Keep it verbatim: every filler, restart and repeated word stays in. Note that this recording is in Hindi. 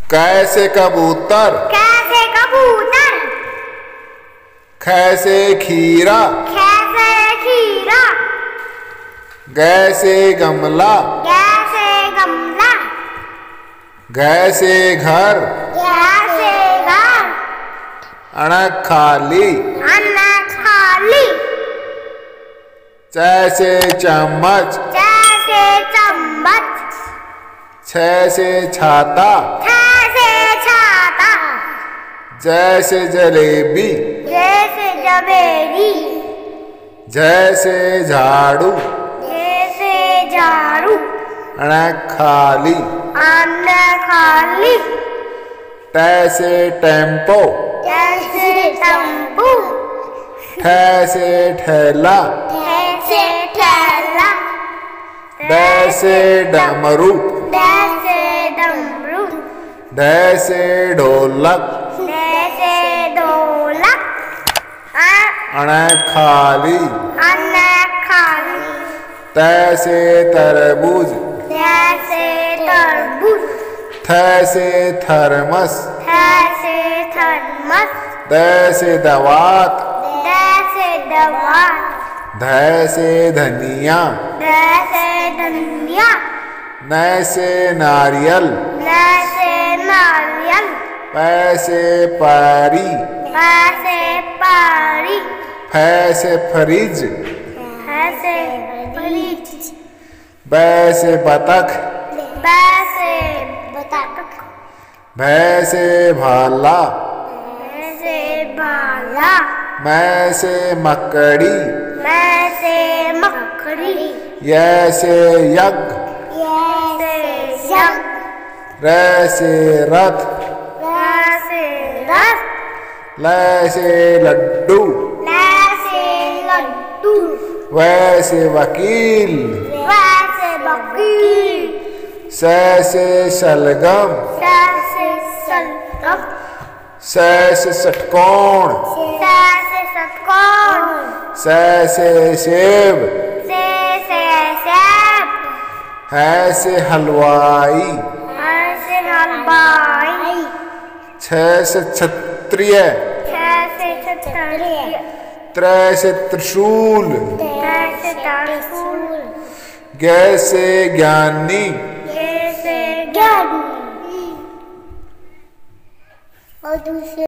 कैसे कबूतर, कैसे कबूतर। खैसे खीरा, कैसे खीरा। गैसे गमला, कैसे गमला। गैसे घर, कैसे घर। अणक खाली, अन्न खाली। जैसे चम्मच, जैसे चम्मच। छैसे छाता, जैसे छाता। जैसे जलेबी, जैसे जबेरी। जैसे झाड़ू, जैसे झाड़ू। अणक खाली। अन्न खाली। तैसे टेम्पो, जैसे तंबू। ठैसे ठेला, जैसे ठेला। दैसे डमरू, जैसे डमरू। ढैसे ढोलक, जैसे ढोलक। अणक खाली। अन्न खाली। तैसे तरबूज, जैसे तरबूज। थैसे थर्मस, जैसे थर्मस। दैसे दवात, जैसे दवा। धैसे धनिया, जैसे धनिया। नैसे नारियल, जैसे नारियल। पैसे पारी, पैसे पारी। फैसे फ्रिज, ऐसे फ्रिज। बैसे बतख, पैसे बतख। भैसे भाला, ऐसे भाला। मैसे मकड़ी, वैसे मकड़ी। यैसे यज्ञ, ऐसे यज्ञ। रैसे रथ, वैसे रस। लैसे लड्डू, ऐसे लड्डू। वैसे वकील, वैसे वकील। सैसे शलगम, ऐसे सलगम। सैसे षटकोण, ऐसे षटकोण। सैसे सेब, ऐसे सेब। हैसे हलवाई, ऐसे हलवाई। छैसे क्षत्रिय, ऐसे क्षत्रिय। त्रैसे त्रिशूल, ऐसे त्रिशूल। गैसे ज्ञानी, ऐसे ज्ञानी। और दूसरे